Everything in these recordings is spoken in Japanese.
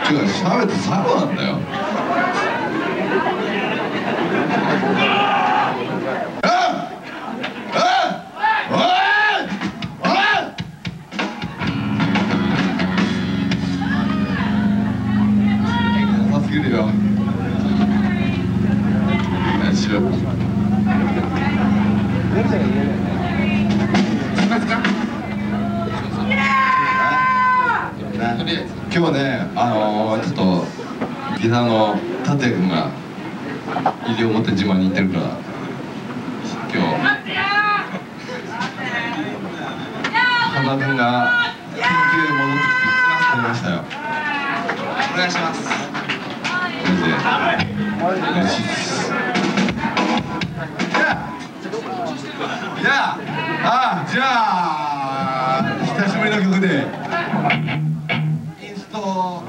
違う、シャーベット最後なんだよ。長すぎるよ。何しろ。今日ね、ちょっとギターの達也君が西表島に行ってるから、今日花君が緊急戻ってきてくれましたよ。お願いします。マジで嬉しいです。じゃあ久しぶりの曲でインスト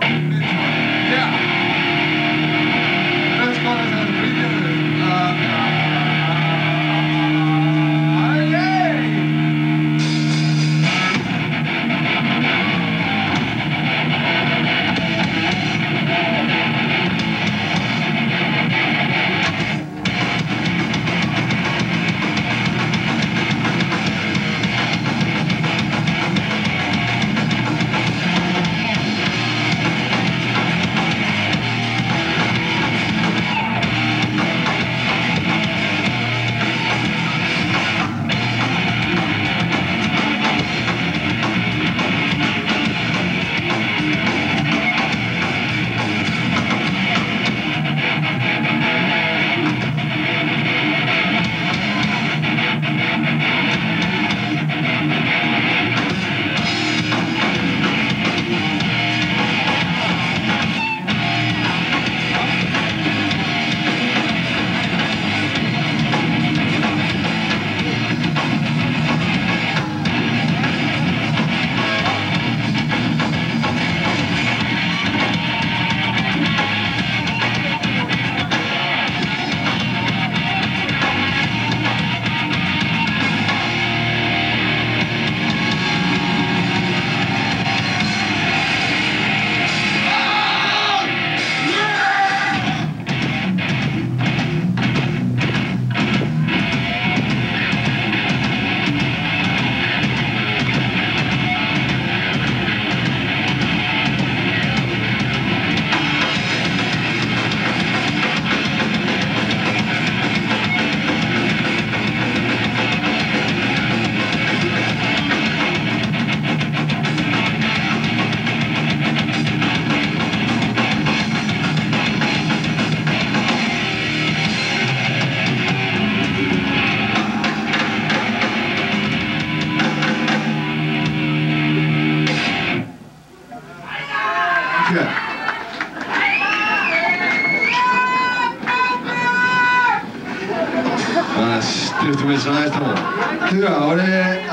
知ってる人も知らない人も。ていうか俺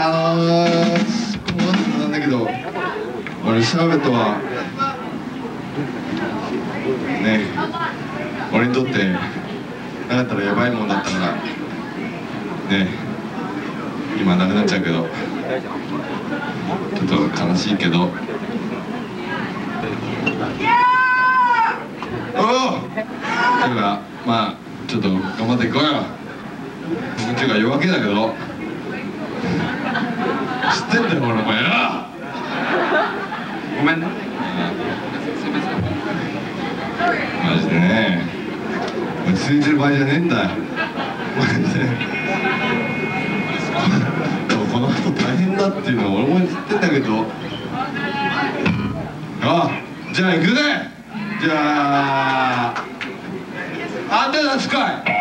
なんだけど、俺シャーベットはね、俺にとってなかったらやばいもんだったからね、今なくなっちゃうけどちょっと悲しいけど、おお、だからまあちょっと頑張っていこうよ。っていうか夜明けだけど知ってんだよ俺、お前な。ごめんね。マジでね、落ち着いてる場合じゃねえんだよマジで。この後大変だっていうのは俺も知ってんだけど、じゃあ行くぜ。じゃあアンダーザスカイ。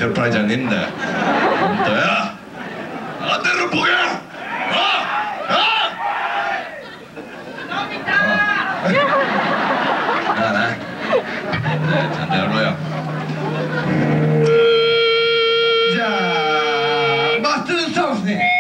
てる場合じゃねえんだよ。本当よ。当てるボケ。ちゃんとやろうよ。 じゃあマスターサウスね。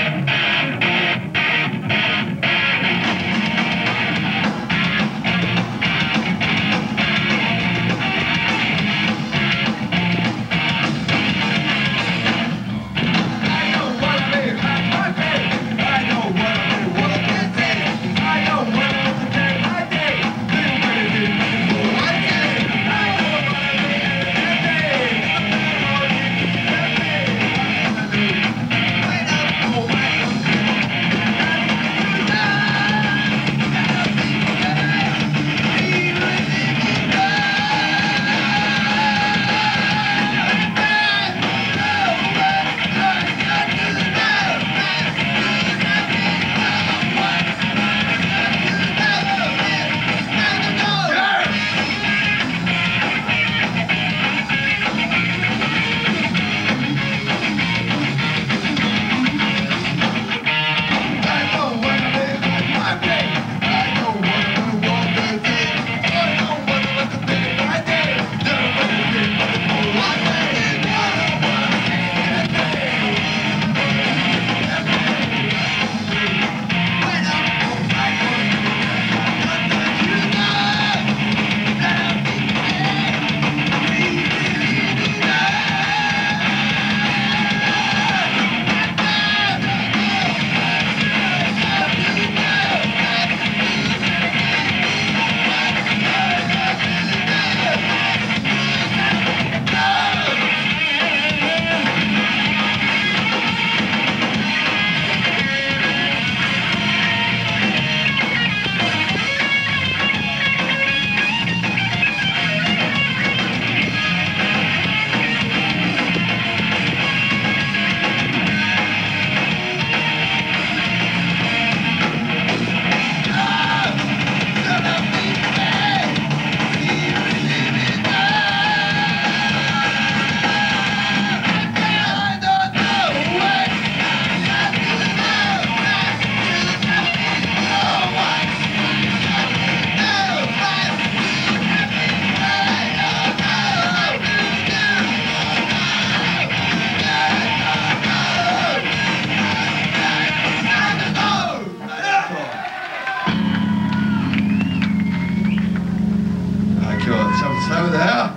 最後だよ。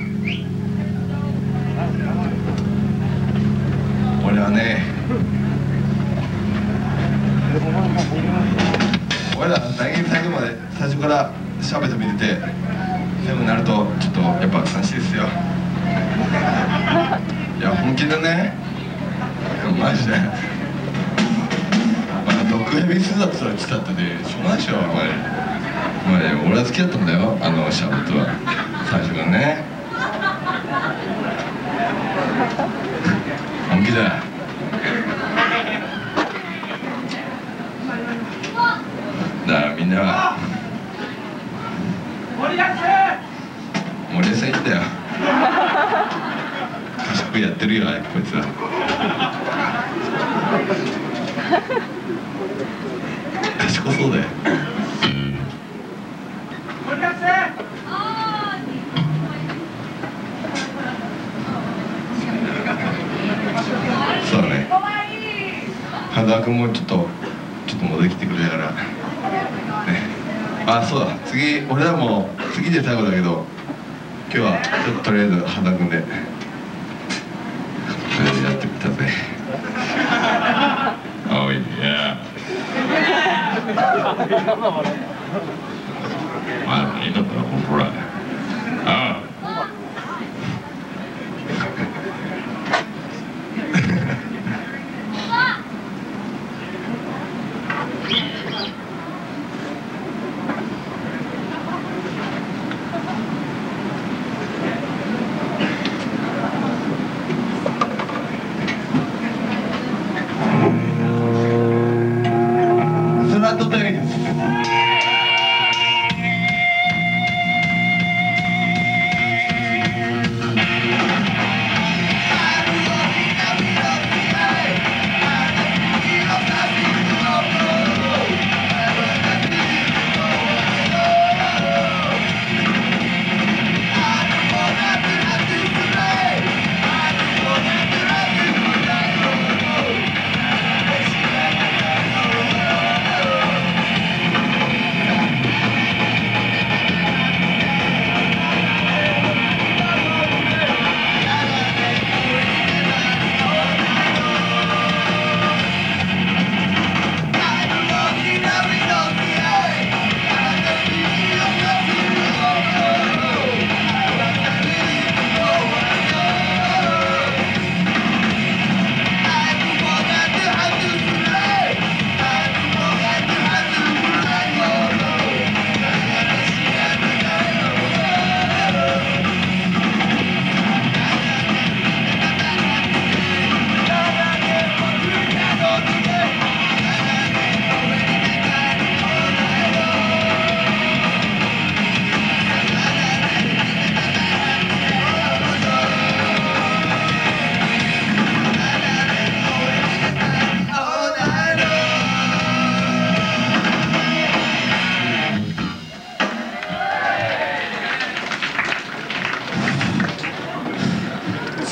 俺はね、俺ら最後まで最初から喋ってみてて最後になるとちょっとやっぱ悲しいですよ。いや本気でね、マジで毒蛇スーだと言ってたってね、しょうがないでしょ。お前俺は好きだったんだよ、シャーベットは最初からね。本気だよ。だからみんなは盛り出せいいんだよ。賢くやってるよこいつは。賢そうだよ。そうだね。羽田君もちょっと戻ってきてくれたからね。あ、そうだ、次俺らも次で最後だけど今日はちょっととりあえず羽田君でやってみたぜ。Oh yeah。まあいいのかな、ほら。ああ。 スラットテニス。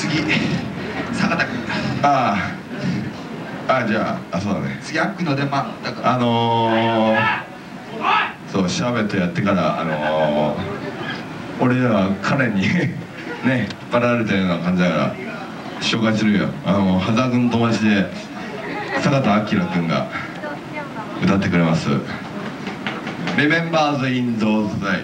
次坂田君。 じゃあそうだね。 次アックの出番だから。 そうシャーベットやってから俺らは彼にね引っ張られたような感じだから紹介するよ。羽田君の友達で坂田明君が歌ってくれます「Remember the in those days」。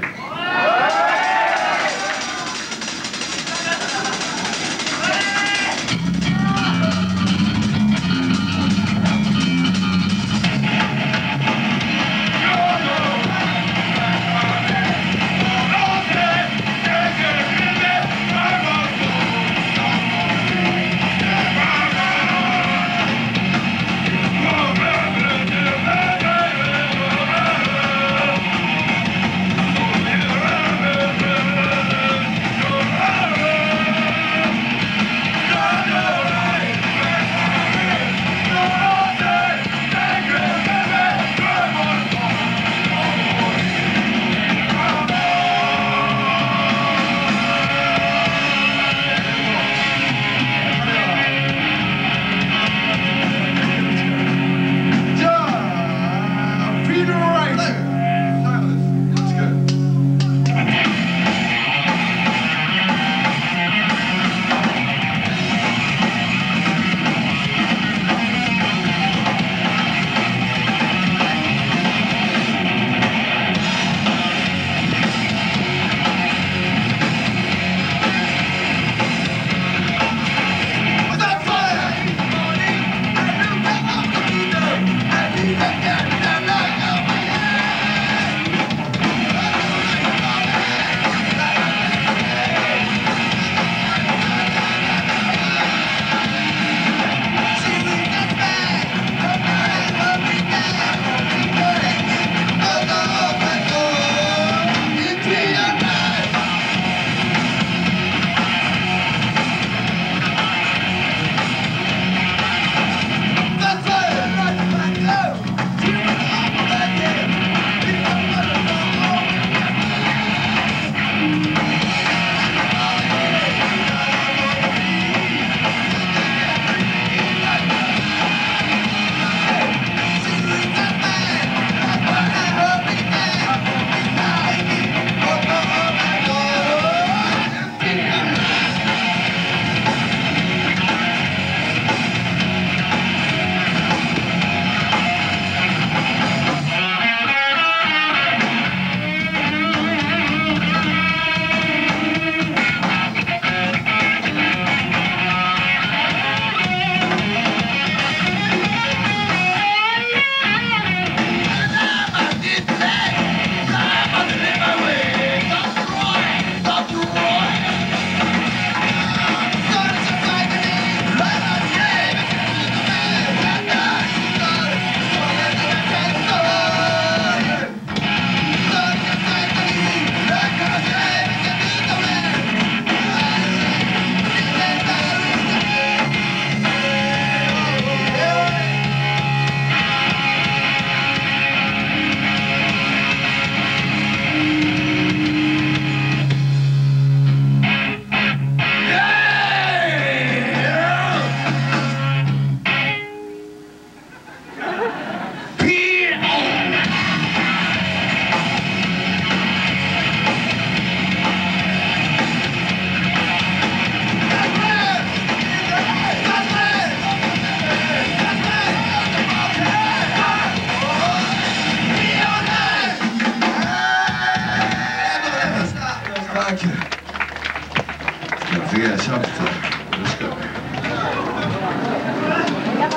次はシャープ